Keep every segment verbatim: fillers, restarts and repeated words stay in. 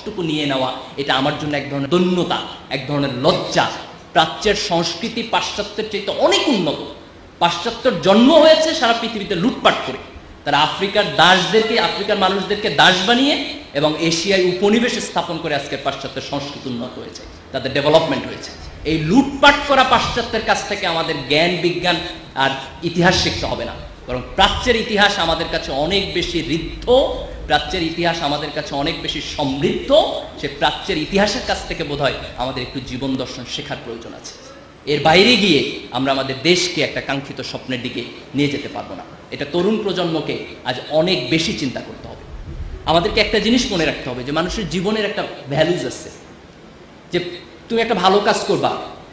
সবটুকু নিয়ে নেওয়া, এটা আমার জন্য এক ধরনের দৈন্যতা, এক ধরনের লজ্জা। প্রাচ্যের সংস্কৃতি পাশ্চাত্যের চাইতে অনেক উন্নত। পাশ্চাত্যের জন্ম হয়েছে সারা পৃথিবীতে লুটপাট করে। তারা আফ্রিকার দাসদেরকে, আফ্রিকার মানুষদেরকে দাস বানিয়ে এবং এশিয়ায় উপনিবেশ স্থাপন করে আজকে পাশ্চাত্যের সংস্কৃতি উন্নত হয়েছে, তাদের ডেভেলপমেন্ট হয়েছে। এই লুটপাট করা পাশ্চাত্যের কাছ থেকে আমাদের জ্ঞান, বিজ্ঞান আর ইতিহাস শিখতে হবে না, বরং প্রাচ্যের ইতিহাস আমাদের কাছে অনেক বেশি ঋদ্ধ, প্রাচ্যের ইতিহাস আমাদের কাছে অনেক বেশি সমৃদ্ধ। সে প্রাচ্যের ইতিহাসের কাছ থেকে বোধহয় আমাদের একটু জীবন দর্শন শেখার প্রয়োজন আছে। এর বাইরে গিয়ে আমরা আমাদের দেশকে একটা কাঙ্ক্ষিত স্বপ্নের দিকে নিয়ে যেতে পারবো না। এটা তরুণ প্রজন্মকে আজ অনেক বেশি চিন্তা করতে হবে। আমাদেরকে একটা জিনিস মনে রাখতে হবে যে মানুষের জীবনের একটা ভ্যালুজ আছে, যে তুমি একটা ভালো কাজ করবা,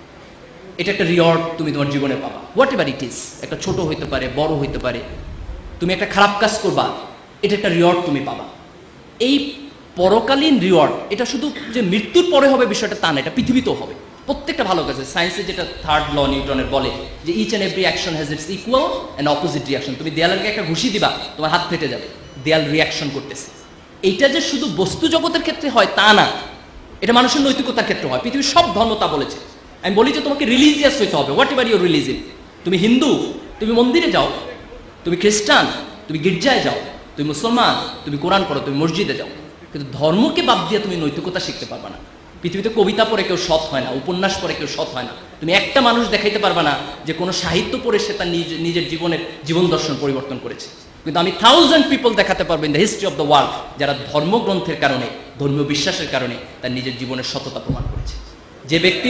এটা একটা রিওয়ার্ড তুমি তোমার জীবনে পাবা, হোয়াট এভার ইট ইজ। একটা ছোট হইতে পারে, বড় হইতে পারে। তুমি একটা খারাপ কাজ করবা, এটা একটা রিওয়ার্ড তুমি পাবা। এই পরকালীন রিওয়ার্ড, এটা শুধু যে মৃত্যুর পরে হবে বিষয়টা তা না, এটা পৃথিবীতেও হবে। প্রত্যেকটা ভালো কাজে সায়েন্সে যেটা থার্ড ল নিউটনের বলে যে each and every action has its equal and opposite reaction. তুমি দেয়ালকে একটা ঘুষি দিবা, তোমার হাত ফেটে যাবে, দেয়াল রিয়াকশন করতেছে। এইটা যে শুধু বস্তু জগতের ক্ষেত্রে হয় তা না, এটা মানুষের নৈতিকতার ক্ষেত্রে হয়। পৃথিবীর সব ধর্ম তা বলেছে। আমি বলি যে তোমাকে রিলিজিয়াস হইতে হবে, হোয়াট এভার ইউর রিলিজিয়ন। তুমি হিন্দু, তুমি মন্দিরে যাও। তুমি খ্রিস্টান, তুমি গির্জায় যাও। তুমি মুসলমান, তুমি কোরআন পড়ো, তুমি মসজিদে যাও। কিন্তু ধর্মকে বাদ দিয়ে তুমি নৈতিকতা শিখতে পারবা না। পৃথিবীতে কবিতা পড়ে কেউ সৎ হয় না, উপন্যাস পড়ে কেউ সৎ হয় না। তুমি একটা মানুষ দেখাইতে পারবা না যে কোনো সাহিত্য পড়ে সে তার নিজের জীবনের জীবন দর্শন পরিবর্তন করেছে। কিন্তু আমি থাউজেন্ড পিপল দেখাতে পারবো in the history of the world যারা ধর্মগ্রন্থের কারণে, ধর্মীয় বিশ্বাসের কারণে তার নিজের জীবনের সততা প্রমাণ করেছে। যে ব্যক্তি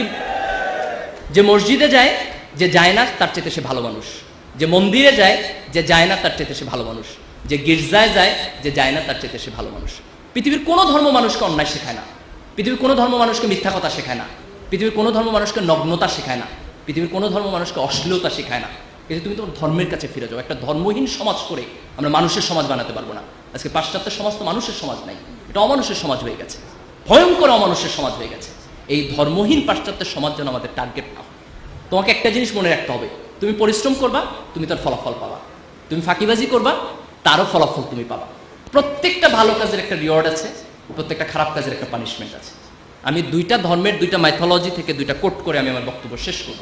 যে মসজিদে যায়, যে যায় না তার চাইতে সে ভালো মানুষ। যে মন্দিরে যায়, যে যায় না তার চাইতে সে ভালো মানুষ। যে গির্জায় যায়, যে যায় না তার চাইতে সে ভালো মানুষ। পৃথিবীর কোনো ধর্ম মানুষকে অন্যায় শেখায় না। পৃথিবীর কোনো ধর্ম মানুষকে মিথ্যা কথা শেখায় না। পৃথিবীর কোনো ধর্ম মানুষকে নগ্নতা শেখায় না। পৃথিবীর কোনো ধর্ম মানুষকে অশ্লীলতা শেখায় না। কিন্তু তুমি তোমার ধর্মের কাছে ফিরে যাও। একটা ধর্মহীন সমাজ করে আমরা মানুষের সমাজ বানাতে পারবো না। আজকে পাশ্চাত্যের সমাজ তো মানুষের সমাজ নাই, এটা অমানুষের সমাজ হয়ে গেছে, ভয়ঙ্কর অমানুষের সমাজ হয়ে গেছে। এই ধর্মহীন পাশ্চাত্যের সমাজ যেন আমাদের টার্গেট না হয়। তোমাকে একটা জিনিস মনে রাখতে হবে, তুমি পরিশ্রম করবা, তুমি তার ফলাফল পাবা। তুমি ফাঁকিবাজি করবা, তারও ফলাফল তুমি পাবা। প্রত্যেকটা ভালো কাজের একটা রিওয়ার্ড আছে, প্রত্যেকটা খারাপ কাজের একটা পানিশমেন্ট আছে। আমি দুইটা ধর্মের দুইটা মাইথোলজি থেকে দুইটা কোট করে আমি আমার বক্তব্য শেষ করব।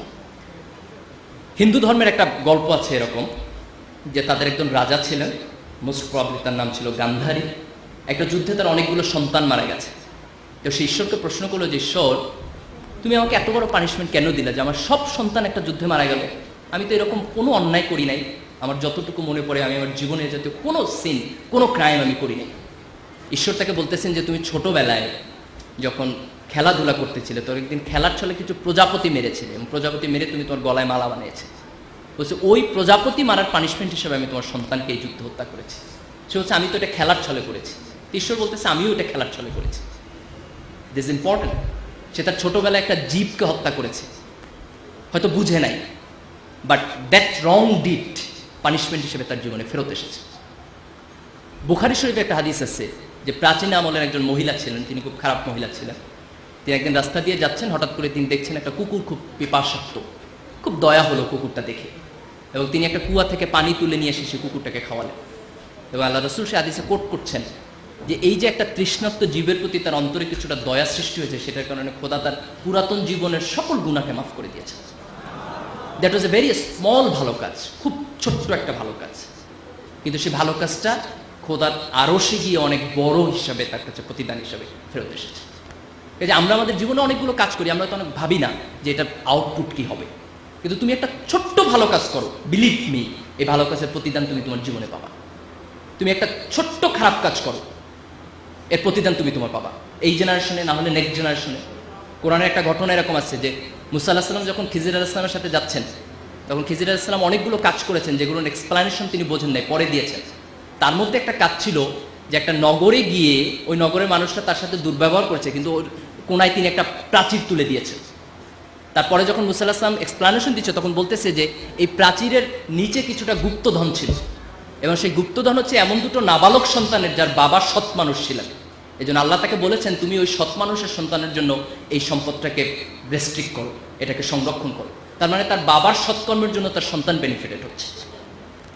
হিন্দু ধর্মের একটা গল্প আছে এরকম যে তাদের একজন রাজা ছিলেন, মোস্ট প্রবাবলি তার নাম ছিল গান্ধারী। একটা যুদ্ধে তার অনেকগুলো সন্তান মারা গেছে। তো সে ঈশ্বরকে প্রশ্ন করলো যে ঈশ্বর, তুমি আমাকে এত বড় পানিশমেন্ট কেন দিলে যে আমার সব সন্তান একটা যুদ্ধে মারা গেল? আমি তো এরকম কোনো অন্যায় করি নাই। আমার যতটুকু মনে পড়ে আমি আমার জীবনে জাতীয় কোনো সিন, কোনো ক্রাইম আমি করি নাই। ঈশ্বর তাকে বলতেছেন যে তুমি ছোটবেলায় যখন খেলাধুলা করতেছিলে, তোর একদিন খেলার ছলে কিছু প্রজাপতি মেরেছিলে এবং প্রজাপতি মেরে তুমি তোমার গলায় মালা বানিয়েছে। বলছে ওই প্রজাপতি মারার পানিশমেন্ট হিসেবে আমি তোমার সন্তানকে এই যুদ্ধ হত্যা করেছি। সে হচ্ছে আমি তো এটা খেলার ছলে করেছি। ঈশ্বর বলতেছে আমিও এটা খেলার ছলে করেছি। This important. সে তার ছোটবেলায় একটা জীবকে হত্যা করেছে, হয়তো বুঝে নাই, but that wrong deed punishment হিসেবে তার জীবনে ফেরত এসেছে। বুখারী শরীফে একটা হাদিস আছে যে প্রাচীন আমলের একজন মহিলা ছিলেন, তিনি খুব খারাপ মহিলা ছিলেন। তিনি একদিন রাস্তা দিয়ে যাচ্ছেন, হঠাৎ করে তিনি দেখছেন একটা কুকুর খুব পিপাসার্ত। খুব দয়া হলো কুকুরটা দেখে, এবং তিনি একটা কুয়া থেকে পানি তুলে নিয়ে এসে সেই কুকুরটাকে খাওয়ালেন। এবং আল্লাহ রাসূল সে হাদিসে কোট করছেন যে এই যে একটা তৃষ্ণার্ত জীবের প্রতি তার অন্তরে কিছুটা দয়া সৃষ্টি হয়েছে, সেটার কারণে খোদা তার পুরাতন জীবনের সকল গুনাহকে মাফ করে দিয়েছে। That was a very small ভালো কাজ, খুব ছোট্ট একটা ভালো কাজ, কিন্তু সেই ভালো কাজটা খোদার আরশে গিয়ে অনেক বড় হিসাবে তার কাছে প্রতিদান হিসাবে ফেরত এসেছে। এই যে আমরা আমাদের জীবনে অনেকগুলো কাজ করি, আমরা তো অনেক ভাবি না যে এটা আউটপুট কি হবে, কিন্তু তুমি একটা ছোট্ট ভালো কাজ করো, বিলিভ মি, এই ভালো কাজের প্রতিদান তুমি তোমার জীবনে পাবা। তুমি একটা ছোট্ট খারাপ কাজ করো, এর প্রতিদান তুমি তোমার পাবা, এই জেনারেশনে না হলে নেক্সট জেনারেশনে। কোরআনের একটা ঘটনা এরকম আছে যে মুসা আলাইহিস সালাম যখন খিজির আলাইহিস সালামের সাথে যাচ্ছেন, তখন খিজির আলাইহিস সালাম অনেকগুলো কাজ করেছেন যেগুলোর এক্সপ্লানেশন তিনি বোঝেন নাই, পরে দিয়েছেন। তার মধ্যে একটা কাজ ছিল যে একটা নগরে গিয়ে ওই নগরের মানুষরা তার সাথে দুর্ব্যবহার করেছে, কিন্তু ওর কোনায় তিনি একটা প্রাচীর তুলে দিয়েছেন। তারপরে যখন মুসা আলাইহিস সালাম এক্সপ্লানেশন দিচ্ছে, তখন বলতেছে যে এই প্রাচীরের নিচে কিছুটা গুপ্তধন ছিল, এবং সেই গুপ্তধন হচ্ছে এমন দুটো নাবালক সন্তানের যার বাবা সৎ মানুষ ছিলেন। এই জন্য আল্লাহ তাকে বলেছেন তুমি ওই সৎ মানুষের সন্তানের জন্য এই সম্পদটাকে রেস্ট্রিক্ট করো, এটাকে সংরক্ষণ করো। তার মানে তার বাবার সৎকর্মের জন্য তার সন্তান বেনিফিটেড হচ্ছে।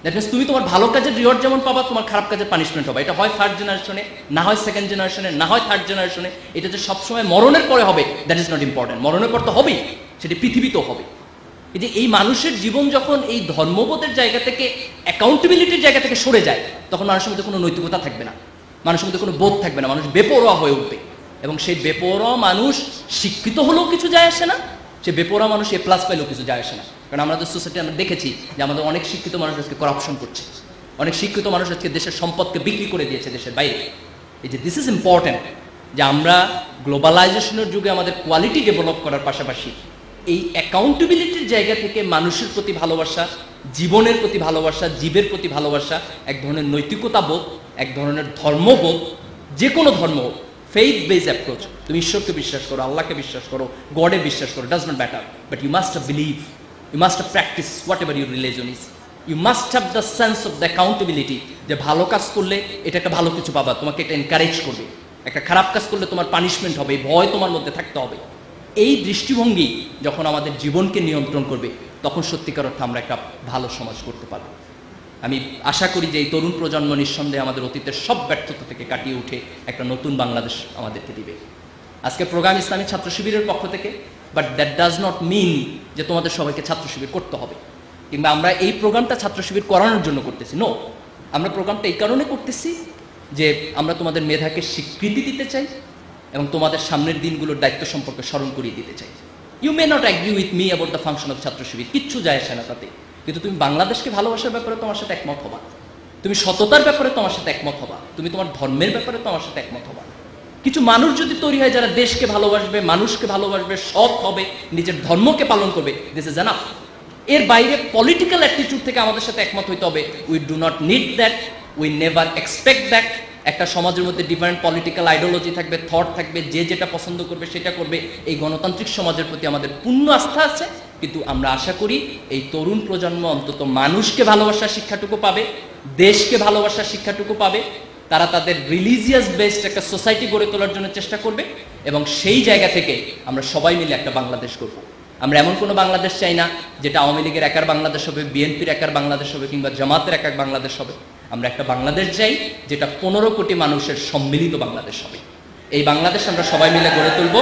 দ্যাট মিনস তুমি তোমার ভালো কাজের রিওয়ার্ড যেমন পাবা, তোমার খারাপ কাজের পানিশমেন্ট হবে। এটা হয় ফার্স্ট জেনারেশনে, না হয় সেকেন্ড জেনারেশনে, না হয় থার্ড জেনারেশনে। এটা যে সবসময় মরণের পরে হবে দ্যাট ইজ নট ইম্পর্টেন্ট। মরণের পর তো হবেই, সেটি পৃথিবীতেও হবে। এই যে এই মানুষের জীবন যখন এই ধর্মবোধের জায়গা থেকে, অ্যাকাউন্টেবিলিটির জায়গা থেকে সরে যায়, তখন মানুষের মধ্যে কোনো নৈতিকতা থাকবে না, মানুষের মধ্যে কোনো বোধ থাকবে না, মানুষ বেপরোয়া হয়ে উঠবে। এবং সেই বেপরোয়া মানুষ শিক্ষিত হলেও কিছু যায় আসে না, সে বেপরোয়া মানুষ এ প্লাস পাইলেও কিছু যায় আসে না। কারণ আমাদের সোসাইটি আমরা দেখেছি যে আমাদের অনেক শিক্ষিত মানুষ আজকে করাপশন করছে, অনেক শিক্ষিত মানুষ আজকে দেশের সম্পদকে বিক্রি করে দিয়েছে দেশের বাইরে। এই যে দিস ইজ ইম্পর্টেন্ট যে আমরা গ্লোবালাইজেশনের যুগে আমাদের কোয়ালিটি ডেভেলপ করার পাশাপাশি এই অ্যাকাউন্টেবিলিটির জায়গা থেকে মানুষের প্রতি ভালোবাসা, জীবনের প্রতি ভালোবাসা, জীবের প্রতি ভালোবাসা, এক ধরনের নৈতিকতা বোধ, এক ধরনের ধর্মবোধ, যে কোনো ধর্ম, ফেইথ বেস অ্যাপ্রোচ। তুমি ঈশ্বরকে বিশ্বাস করো, আল্লাহকে বিশ্বাস করো, গডে বিশ্বাস করো, does not matter, but you must have believe, you must have practice whatever your religion is. You must have the sense of the accountability, যে ভালো কাজ করলে এটা একটা ভালো কিছু পাবা, তোমাকে এটা এনকারেজ করবে, একটা খারাপ কাজ করলে তোমার পানিশমেন্ট হবে, ভয় তোমার মধ্যে থাকতে হবে। এই দৃষ্টিভঙ্গি যখন আমাদের জীবনকে নিয়ন্ত্রণ করবে, তখন সত্যিকার অর্থে আমরা একটা ভালো সমাজ করতে পারবো। আমি আশা করি যে এই তরুণ প্রজন্ম নিঃসন্দেহে আমাদের অতীতের সব ব্যর্থতা থেকে কাটিয়ে উঠে একটা নতুন বাংলাদেশ আমাদেরকে দিবে। আজকে প্রোগ্রাম ইসলামী ছাত্র শিবিরের পক্ষ থেকে, but that does not mean যে তোমাদের সবাইকে ছাত্র শিবির করতে হবে, কিংবা আমরা এই প্রোগ্রামটা ছাত্র শিবির করানোর জন্য করতেছি। নো, আমরা প্রোগ্রামটা এই কারণে করতেছি যে আমরা তোমাদের মেধাকে স্বীকৃতি দিতে চাই এবং তোমাদের সামনের দিনগুলোর দায়িত্ব সম্পর্কে স্মরণ করিয়ে দিতে চাই। You may not agree with me about the function of Chhatra Shibir, কিচ্ছু যায় আসে না তাতে, কিন্তু তুমি বাংলাদেশকে ভালোবাসার ব্যাপারে তোমার সাথে একমত হবা, তুমি সততার ব্যাপারে তোমার সাথে একমত হবা, তুমি তোমার ধর্মের ব্যাপারে তোমার সাথে একমত হবা। কিছু মানুষ যদি তৈরি হয় যারা দেশকে ভালোবাসবে, মানুষকে ভালোবাসবে, সৎ হবে, নিজের ধর্মকে পালন করবে, দিস ইজ এনাফ। এর বাইরে পলিটিক্যাল অ্যাটিটিউড থেকে আমাদের সাথে একমত হইতে হবে, we do not need that, we never expect that. একটা সমাজের মধ্যে ডিফারেন্ট পলিটিক্যাল আইডিওলজি থাকবে, থট থাকবে, যে যেটা পছন্দ করবে সেটা করবে। এই গণতান্ত্রিক সমাজের প্রতি আমাদের পূর্ণ আস্থা আছে, কিন্তু আমরা আশা করি এই তরুণ প্রজন্ম অন্তত মানুষকে ভালোবাসার শিক্ষাটুকু পাবে, দেশকে ভালোবাসার শিক্ষাটুকু পাবে, তারা তাদের রিলিজিয়াস বেসড একটা সোসাইটি গড়ে তোলার জন্য চেষ্টা করবে, এবং সেই জায়গা থেকে আমরা সবাই মিলে একটা বাংলাদেশ করব। আমরা এমন কোনো বাংলাদেশ চাই না যেটা আওয়ামী লীগের একার বাংলাদেশ হবে, বিএনপির একার বাংলাদেশ হবে, কিংবা জামাতের একার বাংলাদেশ হবে। আমরা একটা বাংলাদেশ চাই যেটা পনেরো কোটি মানুষের সম্মিলিত বাংলাদেশ হবে। এই বাংলাদেশ আমরা সবাই মিলে গড়ে তুলব,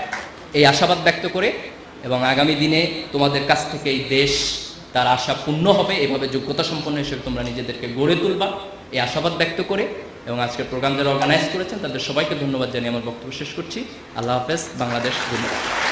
এই আশাবাদ ব্যক্ত করে, এবং আগামী দিনে তোমাদের কাছ থেকে এই দেশ তার আশা পূর্ণ হবে, এভাবে যোগ্যতা সম্পন্ন হিসেবে তোমরা নিজেদেরকে গড়ে তুলবা, এই আশাবাদ ব্যক্ত করে, এবং আজকের প্রোগ্রাম যারা অর্গানাইজ করেছেন তাদের সবাইকে ধন্যবাদ জানিয়ে আমার বক্তব্য শেষ করছি। আল্লাহ হাফেজ, বাংলাদেশ, ধন্যবাদ।